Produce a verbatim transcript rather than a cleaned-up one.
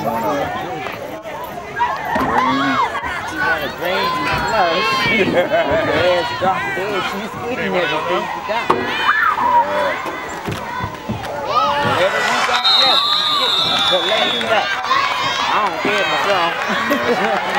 want a green. She want a green plus. Her ass dropped dead. She's eating everything she got. Whatever you got left, but let me know. I don't care myself.